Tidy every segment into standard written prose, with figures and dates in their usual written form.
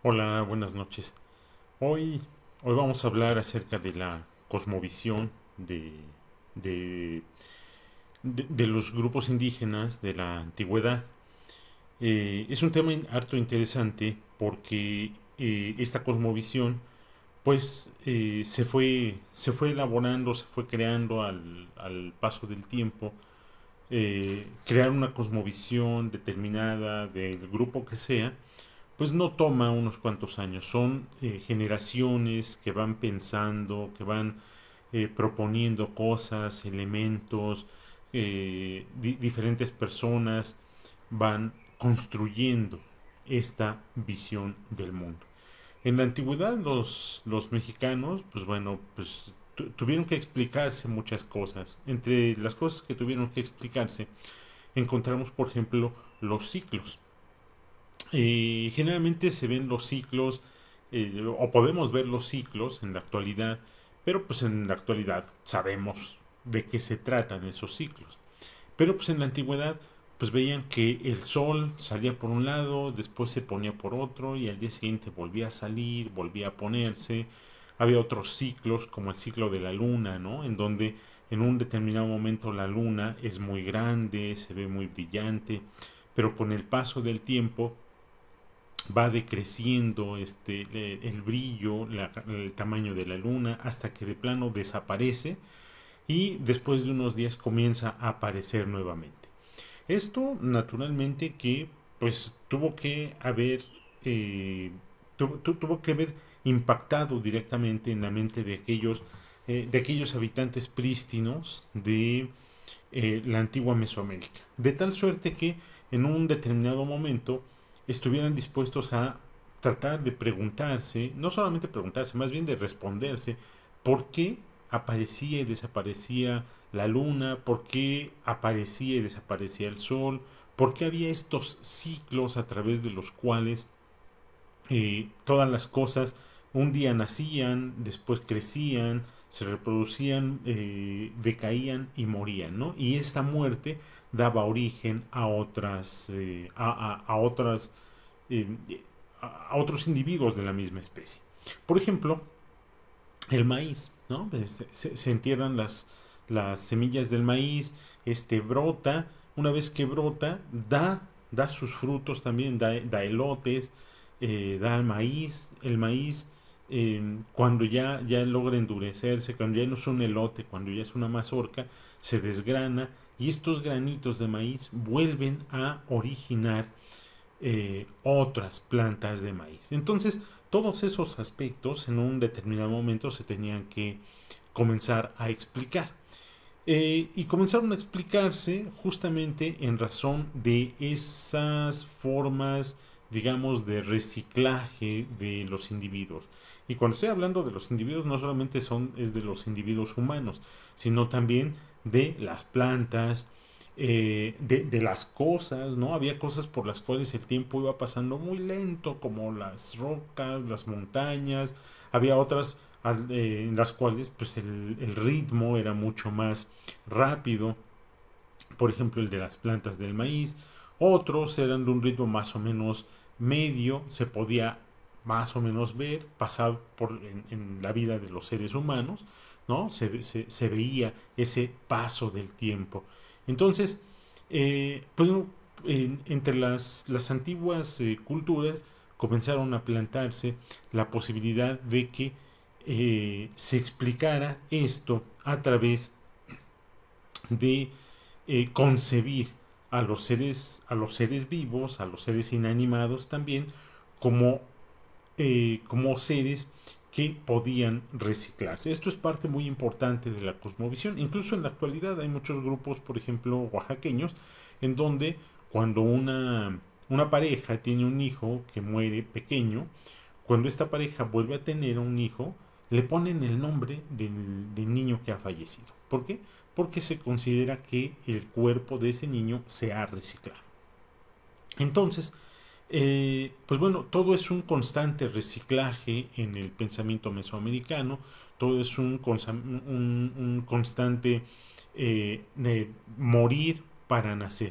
Hola, buenas noches. Hoy, hoy vamos a hablar acerca de la cosmovisión de, de los grupos indígenas de la antigüedad. Es un tema harto interesante porque esta cosmovisión se fue elaborando, se fue creando al paso del tiempo. Crear una cosmovisión determinada del grupo que sea pues no toma unos cuantos años, son generaciones que van pensando, que van proponiendo cosas, elementos, diferentes personas van construyendo esta visión del mundo. En la antigüedad los mexicanos, pues bueno, pues tuvieron que explicarse muchas cosas. Entre las cosas que tuvieron que explicarse, encontramos, por ejemplo, los ciclos. Generalmente se ven los ciclos, o podemos ver los ciclos en la actualidad, pero pues en la actualidad sabemos de qué se tratan esos ciclos. Pero pues en la antigüedad pues veían que el sol salía por un lado, después se ponía por otro y al día siguiente volvía a salir, volvía a ponerse. Había otros ciclos como el ciclo de la luna, ¿no? En donde en un determinado momento la luna es muy grande, se ve muy brillante, pero con el paso del tiempo va decreciendo el brillo, el tamaño de la luna, hasta que de plano desaparece y después de unos días comienza a aparecer nuevamente. Esto naturalmente que pues tuvo que haber impactado directamente en la mente de aquellos habitantes prístinos de la antigua Mesoamérica. De tal suerte que en un determinado momento estuvieran dispuestos a tratar de preguntarse, no solamente preguntarse, más bien de responderse, ¿por qué aparecía y desaparecía la luna? ¿Por qué aparecía y desaparecía el sol? ¿Por qué había estos ciclos a través de los cuales todas las cosas un día nacían, después crecían, se reproducían, decaían y morían, ¿no? Y esta muerte daba origen a eh, a otros individuos de la misma especie. Por ejemplo, el maíz, ¿no? Se entierran las semillas del maíz, brota, una vez que brota, da sus frutos también, da elotes, da maíz, el maíz cuando ya logra endurecerse, cuando ya no es un elote, cuando ya es una mazorca, se desgrana y estos granitos de maíz vuelven a originar otras plantas de maíz. Entonces, todos esos aspectos en un determinado momento se tenían que comenzar a explicar. Y comenzaron a explicarse justamente en razón de esas formas, digamos, de reciclaje de los individuos. Y cuando estoy hablando de los individuos, no solamente es de los individuos humanos, sino también de las plantas, de las cosas, ¿no? Había cosas por las cuales el tiempo iba pasando muy lento, como las rocas, las montañas. Había otras en las cuales pues el ritmo era mucho más rápido, por ejemplo el de las plantas del maíz. Otros eran de un ritmo más o menos medio, se podía más o menos ver, pasar en la vida de los seres humanos, ¿no? Se veía ese paso del tiempo. Entonces, pues, entre las antiguas culturas comenzaron a plantarse la posibilidad de que se explicara esto a través de concebir a los seres vivos, a los seres inanimados también, como, como seres que podían reciclarse. Esto es parte muy importante de la cosmovisión. Incluso en la actualidad hay muchos grupos, por ejemplo, oaxaqueños, en donde cuando una pareja tiene un hijo que muere pequeño, cuando esta pareja vuelve a tener un hijo, le ponen el nombre del niño que ha fallecido. ¿Por qué? Porque se considera que el cuerpo de ese niño se ha reciclado. Entonces, pues bueno, todo es un constante reciclaje en el pensamiento mesoamericano, todo es un constante de morir para nacer.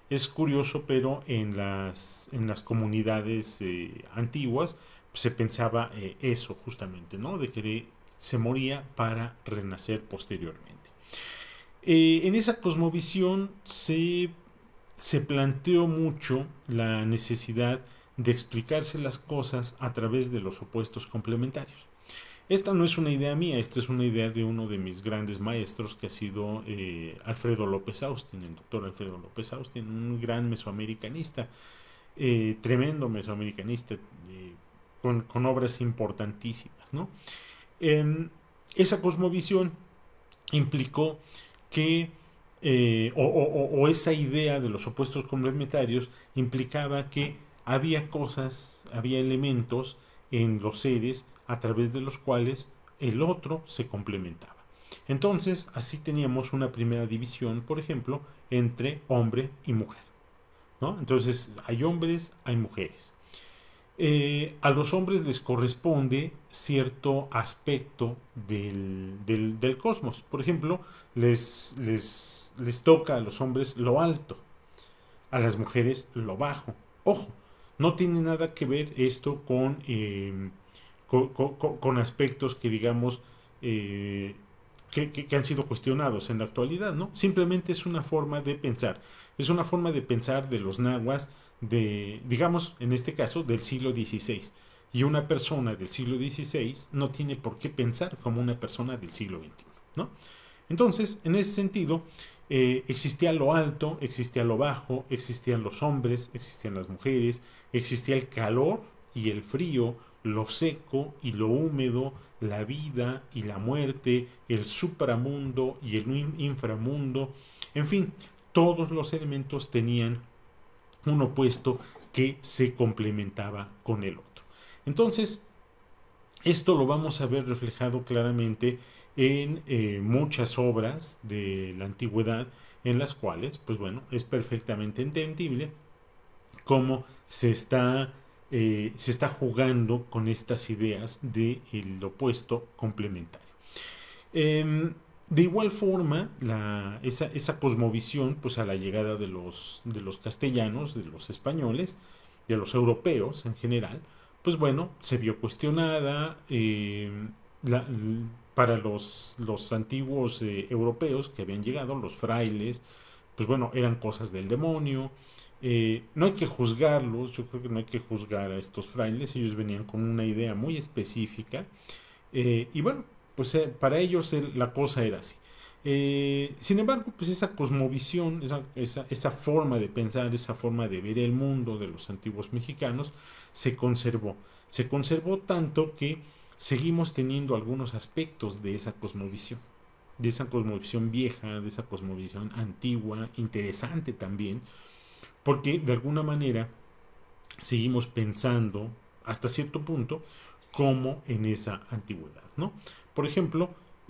Es curioso, pero en las comunidades antiguas se pensaba eso justamente, ¿no? De que se moría para renacer posteriormente. En esa cosmovisión se planteó mucho la necesidad de explicarse las cosas a través de los opuestos complementarios. Esta no es una idea mía, esta es una idea de uno de mis grandes maestros que ha sido Alfredo López Austin, el doctor Alfredo López Austin, un gran mesoamericanista, tremendo mesoamericanista, con obras importantísimas, ¿no? Esa cosmovisión implicó que, o esa idea de los opuestos complementarios implicaba que había cosas, había elementos en los seres a través de los cuales el otro se complementaba. Entonces, así teníamos una primera división, por ejemplo, entre hombre y mujer, ¿no? Entonces, hay hombres, hay mujeres. A los hombres les corresponde cierto aspecto del cosmos. Por ejemplo, les toca a los hombres lo alto, a las mujeres lo bajo. Ojo, no tiene nada que ver esto con aspectos que digamos que han sido cuestionados en la actualidad, ¿no? Simplemente es una forma de pensar. Es una forma de pensar de los nahuas digamos, en este caso, del siglo XVI. Y una persona del siglo XVI no tiene por qué pensar como una persona del siglo XXI, ¿no? Entonces, en ese sentido, existía lo alto, existía lo bajo, existían los hombres, existían las mujeres, existía el calor y el frío, lo seco y lo húmedo, la vida y la muerte, el supramundo y el inframundo, en fin, todos los elementos tenían un opuesto que se complementaba con el otro. Entonces, esto lo vamos a ver reflejado claramente en muchas obras de la antigüedad en las cuales, pues bueno, es perfectamente entendible cómo se está jugando con estas ideas del opuesto complementario. De igual forma, esa cosmovisión, pues a la llegada de los castellanos, de los españoles, de los europeos en general, pues bueno, se vio cuestionada. Para los antiguos europeos que habían llegado, los frailes, pues bueno, eran cosas del demonio. No hay que juzgarlos, yo creo que no hay que juzgar a estos frailes, ellos venían con una idea muy específica. Y bueno, pues para ellos la cosa era así. Sin embargo, pues esa cosmovisión, esa forma de pensar, esa forma de ver el mundo de los antiguos mexicanos se conservó. Se conservó tanto que seguimos teniendo algunos aspectos de esa cosmovisión vieja, de esa cosmovisión antigua, interesante también, porque de alguna manera seguimos pensando hasta cierto punto como en esa antigüedad, ¿no? Por ejemplo,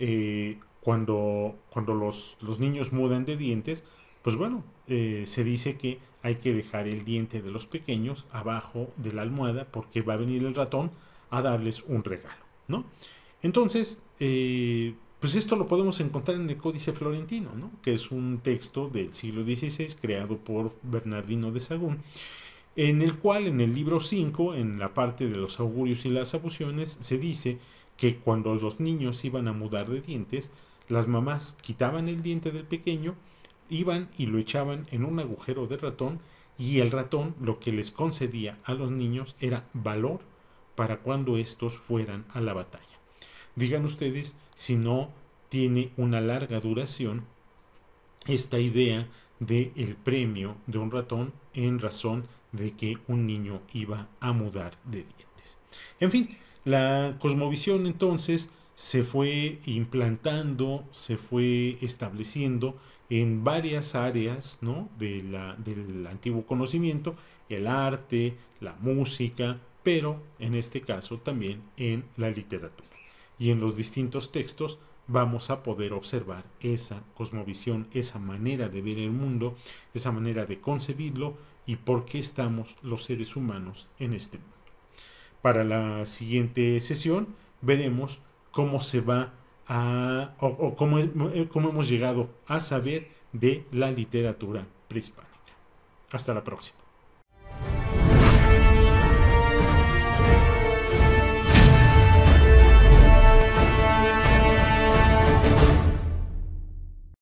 cuando los niños mudan de dientes, pues bueno, se dice que hay que dejar el diente de los pequeños abajo de la almohada porque va a venir el ratón a darles un regalo, ¿no? Entonces, pues esto lo podemos encontrar en el Códice Florentino, ¿no? Que es un texto del siglo XVI creado por Bernardino de Sahagún, en el cual en el libro 5, en la parte de los augurios y las abusiones, se dice que cuando los niños iban a mudar de dientes, las mamás quitaban el diente del pequeño, iban y lo echaban en un agujero de ratón, y el ratón lo que les concedía a los niños era valor para cuando estos fueran a la batalla. Digan ustedes si no tiene una larga duración esta idea del premio de un ratón en razón de que un niño iba a mudar de dientes. En fin, la cosmovisión entonces se fue implantando, se fue estableciendo en varias áreas, ¿no? Del antiguo conocimiento, el arte, la música, pero en este caso también en la literatura. Y en los distintos textos vamos a poder observar esa cosmovisión, esa manera de ver el mundo, esa manera de concebirlo y por qué estamos los seres humanos en este mundo. Para la siguiente sesión veremos cómo se va o cómo hemos llegado a saber de la literatura prehispánica. Hasta la próxima.